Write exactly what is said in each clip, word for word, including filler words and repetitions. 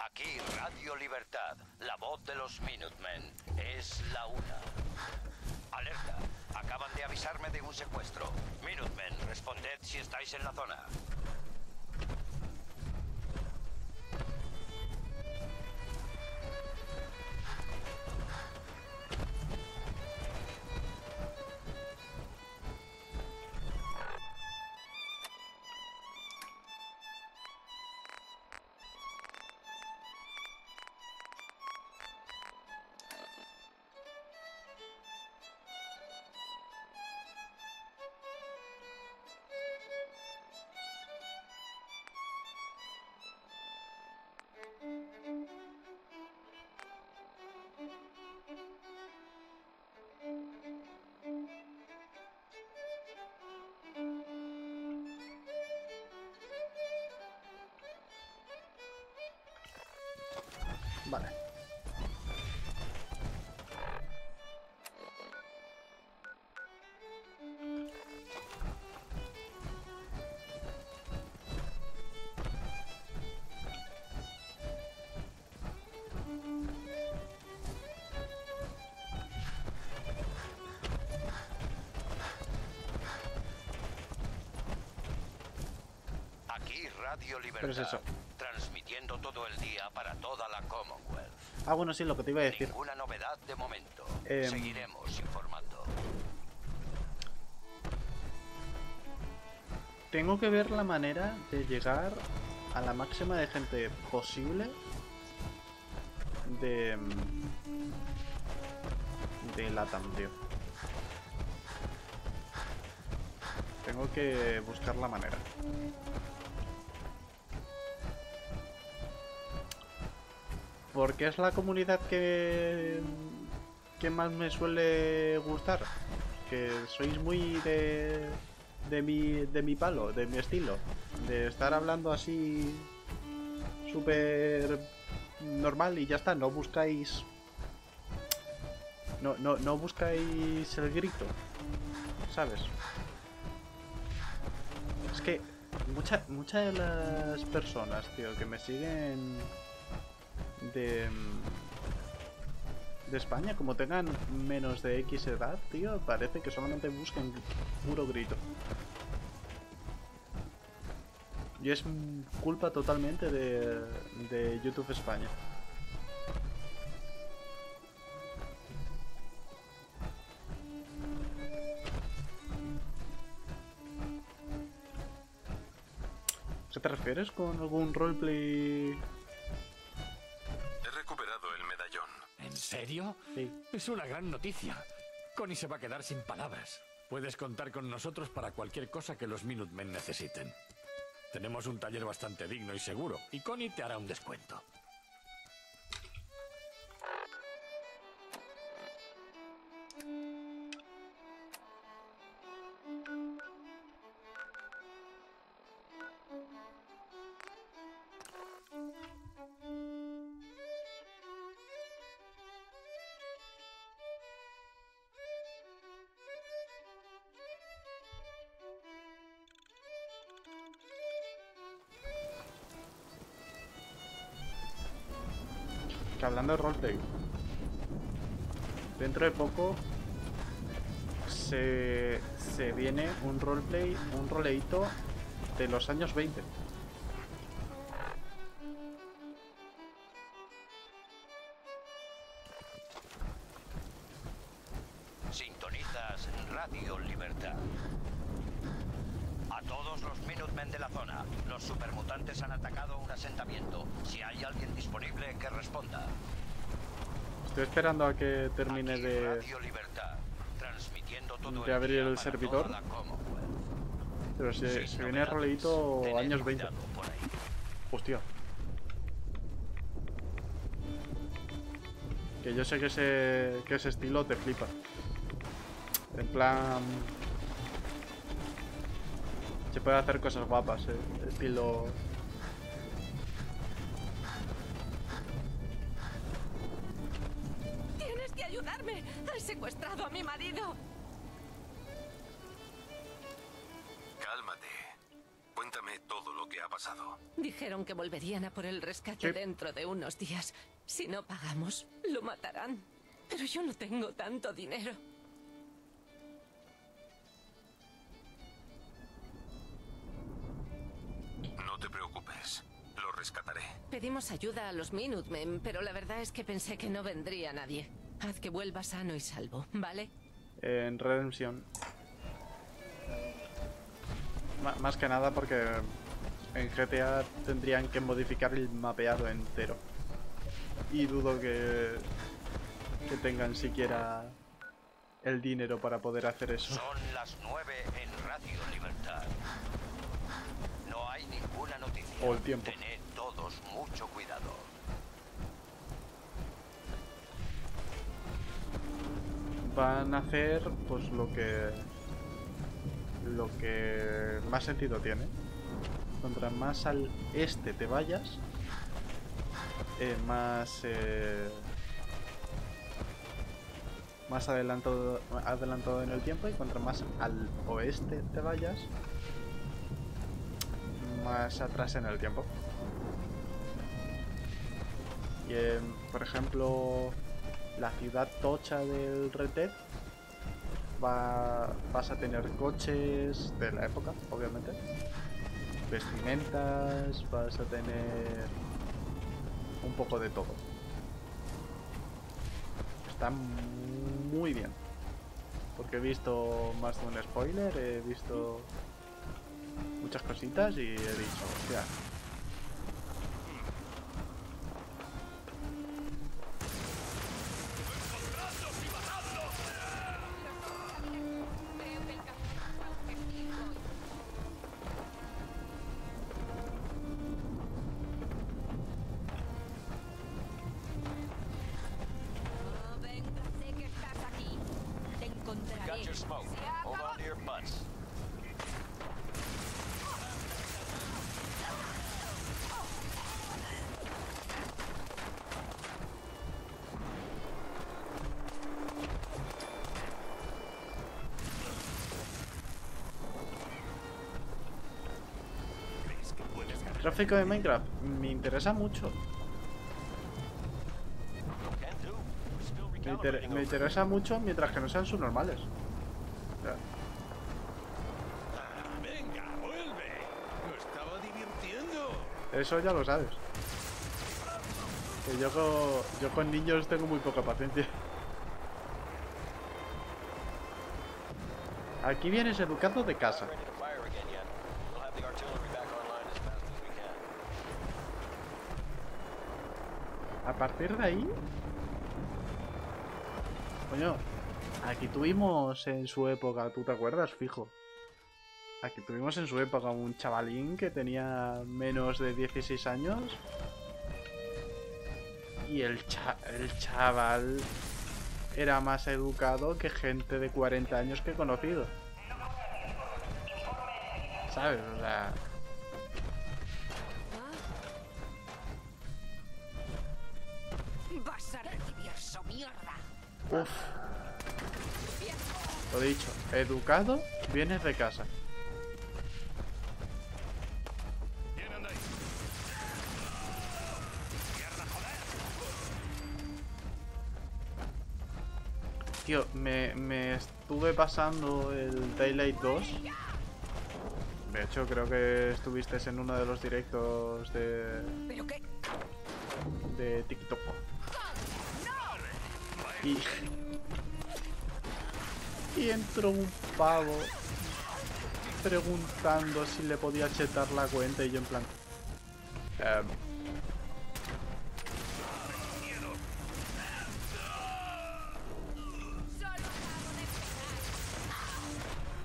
Aquí Radio Libertad, la voz de los Minutemen. Es la una. Alerta, acaban de avisarme de un secuestro. Minutemen, responded si estáis en la zona. Vale. Aquí Radio Libertad. Pero es eso. Transmitiendo todo el día para toda la Commonwealth. Ah, bueno, sí, lo que te iba a decir. Ninguna novedad de momento. Eh... Seguiremos informando. Tengo que ver la manera de llegar a la máxima de gente posible de... de LATAM, tío. Tengo que buscar la manera. Porque es la comunidad que... que más me suele gustar. Que sois muy de... de mi, de mi palo, de mi estilo. De estar hablando así... súper... normal y ya está. No buscáis... No, no, no buscáis el grito. ¿Sabes? Es que... Muchas mucha de las personas, tío, que me siguen... de... de España, como tengan menos de X edad, tío, parece que solamente buscan puro grito. Y es culpa totalmente de, de YouTube España. ¿Qué te refieres con algún roleplay? He recuperado el medallón. ¿En serio? Sí. Es una gran noticia. Connie se va a quedar sin palabras. Puedes contar con nosotros para cualquier cosa que los Minutemen necesiten. Tenemos un taller bastante digno y seguro, y Connie te hará un descuento. Que hablando de roleplay, dentro de poco se, se viene un roleplay, un roleito de los años veinte. Sintonizas Radio Libertad. A todos los Minutemen de la zona, los supermutantes han atacado un asentamiento. Si hay alguien disponible, que responda. Estoy esperando a que termine Aquí de, Radio Libertad, transmitiendo todo de el abrir día el para servidor. toda la Commonwealth. Pero se, Sin se viene novedades, roleito tened años veinte. cuidado por ahí. Hostia. Que yo sé que ese, que ese estilo te flipa. En plan... se puede hacer cosas guapas, eh. Estilo... ¡Tienes que ayudarme! ¡Han secuestrado a mi marido! Cálmate. Cuéntame todo lo lo que ha pasado. Dijeron que volverían a por el rescate Sí. dentro de unos días. Si no pagamos, lo matarán. Pero yo no tengo tanto dinero. No te preocupes, lo rescataré. Pedimos ayuda a los Minutemen, pero la verdad es que pensé que no vendría nadie. Haz que vuelva sano y salvo, ¿vale? En Redemption. Ma- más que nada porque en G T A tendrían que modificar el mapeado entero. Y dudo que, que tengan siquiera el dinero para poder hacer eso. Son las nueve en Radio Libertad. No hay ninguna noticia. O el tiempo. Tened todos mucho cuidado. Van a hacer pues lo que lo que más sentido tiene. Contra más al este te vayas, eh, más eh, más adelantado adelantado en el tiempo, y contra más al oeste te vayas, más atrás en el tiempo. Y eh, por ejemplo, la ciudad tocha del Red Dead va, vas a tener coches de la época, obviamente, vestimentas, vas a tener un poco de todo. Está muy bien, porque he visto más de un spoiler, he visto muchas cositas y he dicho, hostia. Oh, venga, sé que estás aquí. Te encontraré. Got your smoke. Se ha Hold acabado. on to your butts. El tráfico de Minecraft me interesa mucho. Can do. We're still Me, inter- recalibrating me over. interesa mucho mientras que no sean subnormales. O sea, Venga, vuelve. Me estaba divirtiendo. eso ya lo sabes. Que yo con, yo con niños tengo muy poca paciencia. Aquí vienes educado de casa. Not ready to fire again yet. We'll have the artillery back online as fast as we can. A partir de ahí... Coño, aquí tuvimos en su época, ¿tú te acuerdas? Fijo. Aquí tuvimos en su época un chavalín que tenía menos de dieciséis años. Y el, cha el chaval era más educado que gente de cuarenta años que he conocido. ¿Sabes? O sea... Vas a recibir su mierda. Uf. Lo dicho, educado, vienes de casa. ¿Quién anda ahí? Tío, me, me estuve pasando el Daylight dos. De hecho, creo que estuviste en uno de los directos de, ¿Pero qué? de TikTok. Y, y entró un pavo preguntando si le podía chetar la cuenta y yo en plan... em, Solo acabo de empezar.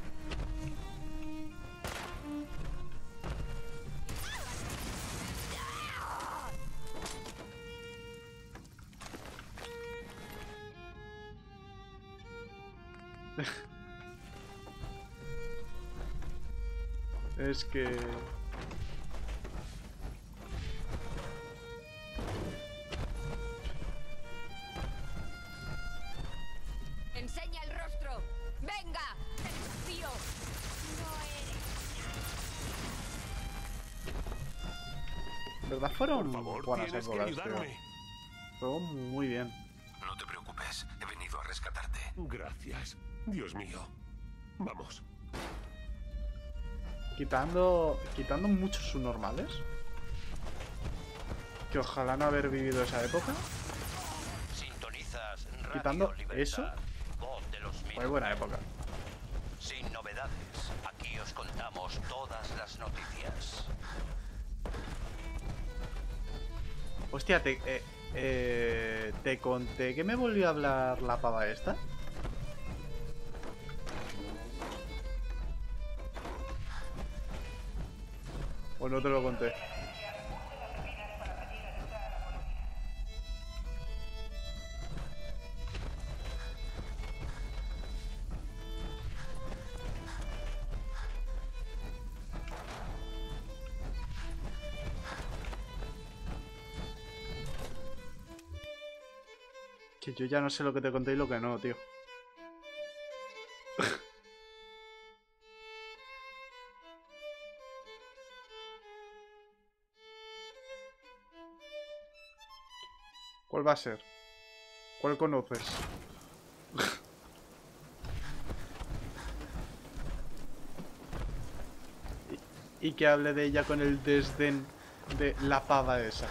es que... Enseña el rostro. Venga, te desafío. No eres. ¿Verdad? Fueron Por favor, buenas tienes que épocas, tío. ayudarme. Juego muy bien. No te preocupes, he venido a rescatarte. Gracias. Dios mío. Vamos. Quitando. Quitando muchos subnormales. Que ojalá no haber vivido esa época. Sintonizas Radio Quitando Libertad, eso, voz de los fue Minutemen. buena época. Sin novedades, aquí os contamos todas las noticias. Hostia, te, eh, eh, te conté que me volvió a hablar la pava esta. ¿O no te lo conté? Que yo ya no sé lo que te conté y lo que no, tío. ¿Cuál va a ser? ¿Cuál conoces? y, y que hable de ella con el desdén de la pava esa.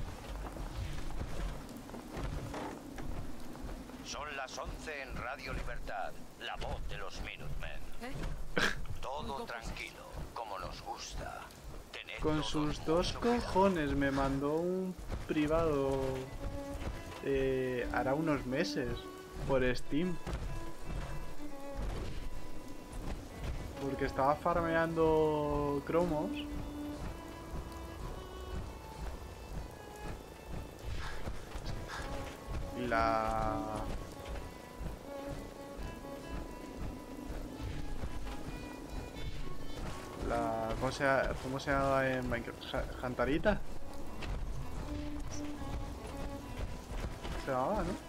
Son las once en Radio Libertad, la voz de los Minutemen. ¿Eh? Todo tranquilo, como nos gusta. Tened Con todos sus dos mucho cuidado. cojones me mandó un privado eh, hará unos meses por Steam. Porque estaba farmeando cromos. Y la... La... ¿Cómo se, llama- cómo se llama en Minecraft? Ja- ¿Jantarita? Se llamaba, ¿no?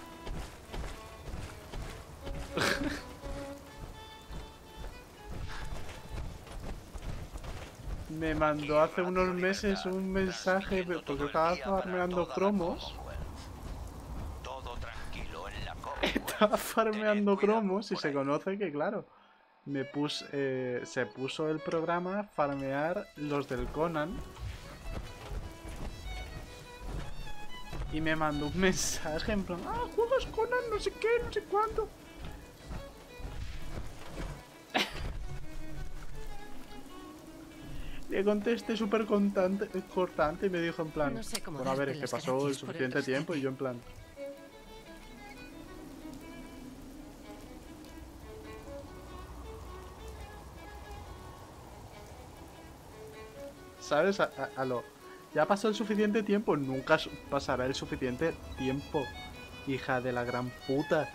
Me mandó hace unos meses un mensaje porque estaba farmeando cromos. Todo tranquilo en la Estaba farmeando cromos y se conoce que, claro, me puse, eh, se puso el programa a farmear los del Conan. Y me mandó un mensaje en plan, ah, juegas Conan, no sé qué, no sé cuándo. Le contesté súper cortante y me dijo en plan, No sé cómo bueno, a ver, darte es que las pasó el gracias por el suficiente tiempo y rescate. yo en plan... ¿Sabes? A, a- a lo... Ya pasó el suficiente tiempo, nunca su- pasará el suficiente tiempo, hija de la gran puta.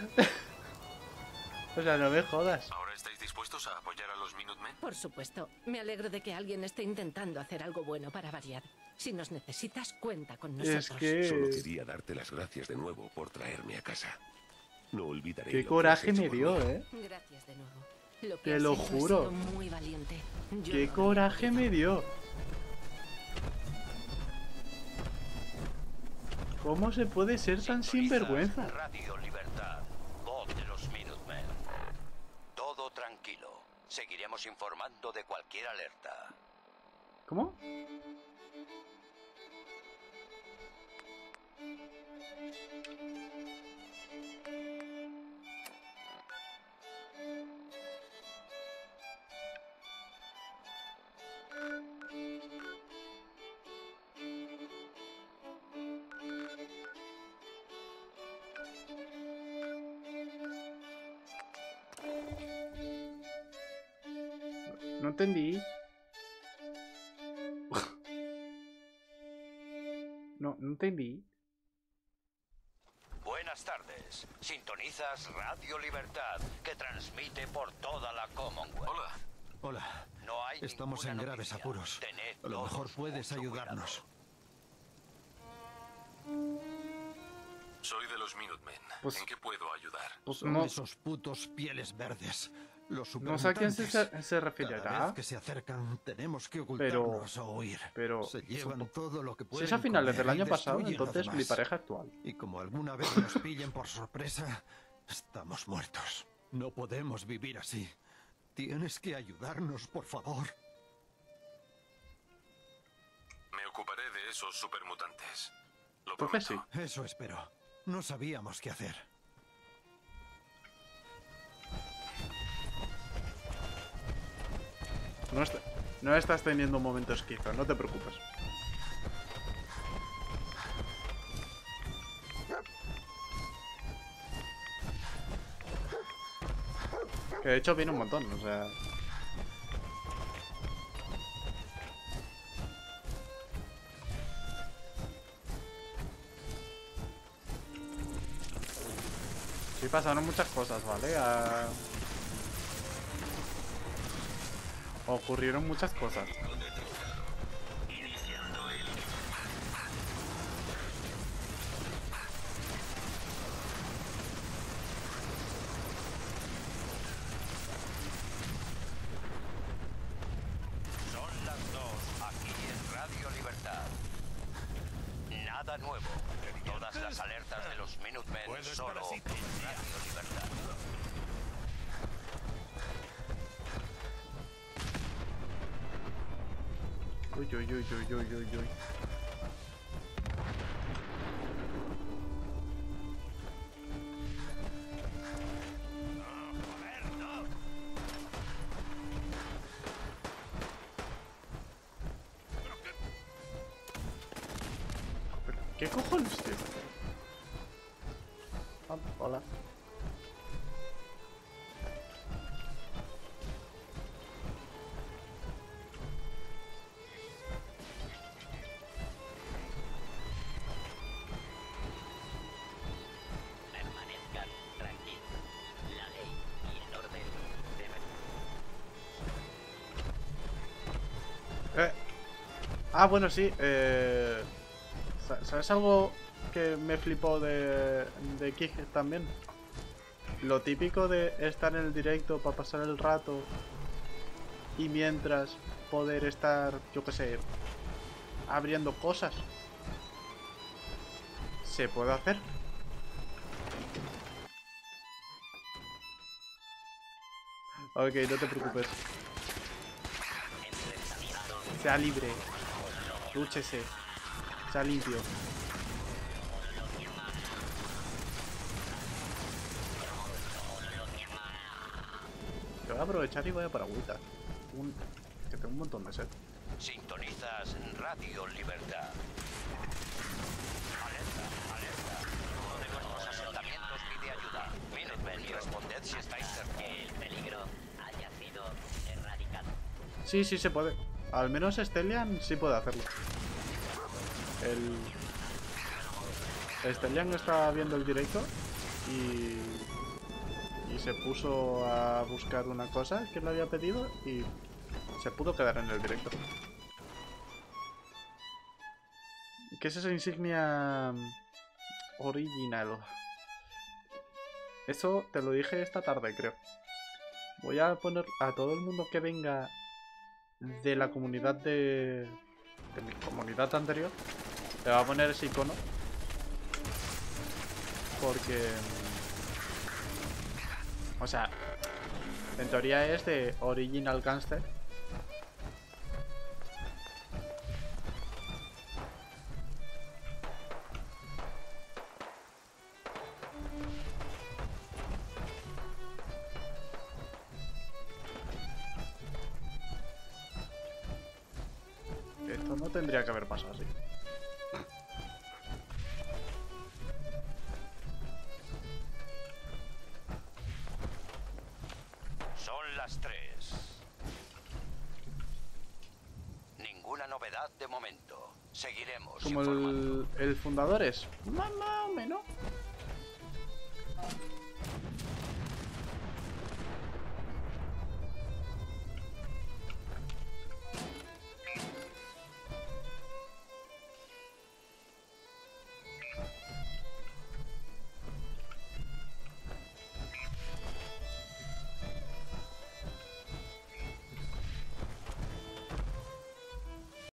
O sea, no me jodas. ¿Ahora estáis dispuestos a apoyar a los Minutemen? Por supuesto. Me alegro de que alguien esté intentando hacer algo bueno para variar. Si nos necesitas, cuenta con nosotros. Es que... Solo quería darte las gracias de nuevo por traerme a casa. No olvidaré Qué lo que coraje has hecho me por dio, mí. eh. Gracias de nuevo. Lo que Te has lo hecho ha juro. sido muy valiente. Yo Qué no coraje habría me dio. ¿Cómo se puede ser tan sinvergüenza? Radio Libertad, voz de los Minutemen. Todo tranquilo. Seguiremos informando de cualquier alerta. ¿Cómo? No entendí. No, no entendí. Buenas tardes. Sintonizas Radio Libertad, que transmite por toda la Commonwealth. Hola. Hola. No hay Estamos en ninguna graves noticia. apuros. Tened A lo mejor todos puedes mucho ayudarnos. Soy de los Minutemen. Pues- ¿En qué puedo ayudar? Pues Son no. esos putos pieles verdes. Los No sé a quién se, supermutantes. se referirá. Cada vez que se acercan, tenemos que ocultarnos o huir. Pero Se llevan supo- todo lo que si pueden. es a finales comer del y año pasado, destruyen lo entonces mi demás. pareja actual. Y como alguna vez nos pillen por sorpresa, estamos muertos. No podemos vivir así. Tienes que ayudarnos, por favor. Me ocuparé de esos supermutantes. Lo Creo que sí. prometo. Eso espero. No sabíamos qué hacer. No, está- no estás teniendo un momento esquizo, no te preocupes. Que de hecho viene un montón, o sea... Sí pasaron muchas cosas, ¿vale? Ah, ocurrieron muchas cosas. Son las dos aquí en Radio Libertad. Nada nuevo. Todas las alertas de los Minutemen solo en Radio Libertad. Uy, uy, uy, uy, uy, uy, uy. Pero, ¿qué cojones, tío? Ah, hola. Permanezcan tranquilos. La ley y el orden deben... Eh. Ah, bueno, sí. Eh... sa- ¿Sabes algo que me flipó de, de Kig también? Lo típico de estar en el directo para pasar el rato y mientras poder estar, yo qué sé, abriendo cosas. ¿Se puede hacer? Ok, no te preocupes. Sea libre. Dúchese. Sea limpio. Yo voy a aprovechar y voy a para agüita. Un... Que tengo un montón de sed. Sintonizas Radio Libertad. Alerta, alerta. Uno de nuestros asentamientos pide ayuda. Minutemen, responded si estáis cerca. El peligro haya sido erradicado. Sí, sí se puede. Al menos Stellian sí puede hacerlo. El... Stellian estaba viendo el directo y... Y se puso a buscar una cosa que le había pedido y se pudo quedar en el directo. ¿Qué es esa insignia original? Eso te lo dije esta tarde, creo. Voy a poner a todo el mundo que venga de la comunidad de... de mi comunidad anterior. Le voy a poner ese icono. Porque... O sea, en teoría es de Original Gangster. Esto no tendría que haber pasado así. Son las tres. Ninguna novedad de momento. Seguiremos Como informando. el, el fundador es. Más o menos.